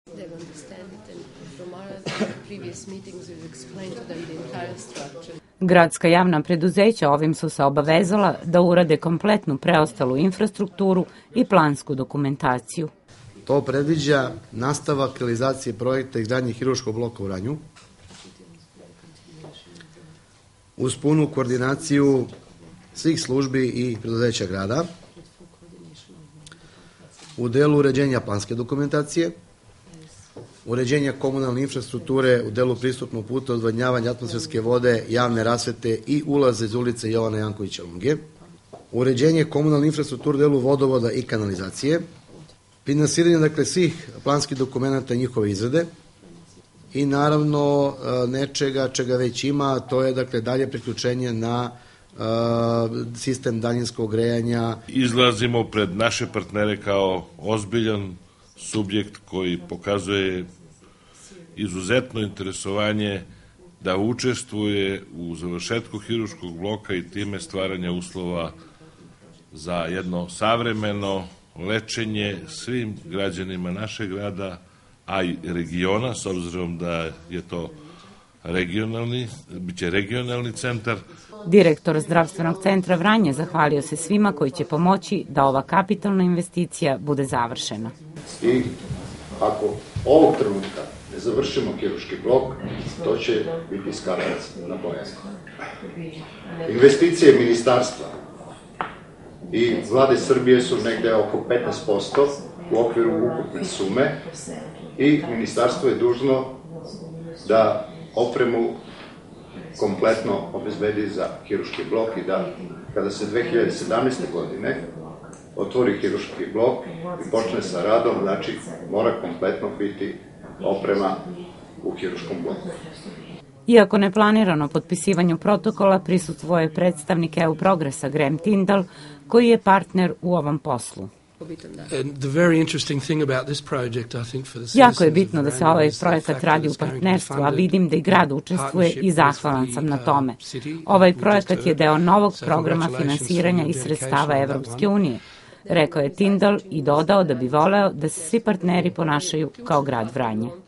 They understand it, and from our previous meetings we've explained to them the entire structure. Gradska javna preduzeća ovim su se obavezala da urade kompletnu preostalu infrastrukturu i plansku dokumentaciju. To predviđa nastavak realizacije projekta izgradnje hirurškog bloka u Vranju uz punu koordinaciju svih službi i preduzeća grada u delu uređenja planske dokumentacije, uređenja komunalne infrastrukture u delu pristupnog puta, odvodnjavanja atmosferske vode, javne rasvete i ulaze iz ulice Jovana Jankovića Lunge, uređenje komunalne infrastrukture u delu vodovoda i kanalizacije, finansiranje dakle svih planskih dokumenta i njihove izrade i naravno nečega čega već ima, to je dakle dalje priključenje na sistem daljinskog grejanja. Izlazimo pred naše partnere kao ozbiljan subjekt koji pokazuje izuzetno interesovanje da učestvuje u završetku hirurškog bloka i time stvaranja uslova za jedno savremeno lečenje svim građanima našeg grada, a i regiona, s obzirom da je to biće regionalni centar. Direktor Zdravstvenog centra Vranje zahvalio se svima koji će pomoći da ova kapitalna investicija bude završena. I ako ovog trenutka ne završimo hirurški blok, to će biti skarac na bojansku. Investicije ministarstva i vlade Srbije su negde oko 15% u okviru ukupne sume i ministarstvo je dužno da opremu kompletno obezbedi za hirurški blok i da kada se 2017. godine otvori hirurški blok i počne sa radom, znači mora kompletno biti oprema u hirurškom bloku. Iako neplanirano potpisivanju protokola prisustvuje predstavnik EU Progresa Graham Tyndall, koji je partner u ovom poslu. Jako je bitno da se ovaj projekat radi u partnerstvu, a vidim da i grad učestvuje i zahvalan sam na tome. Ovaj projekat je deo novog programa finansiranja iz sredstava Evropske unije, rekao je Tyndall i dodao da bi voleo da se svi partneri ponašaju kao grad Vranje.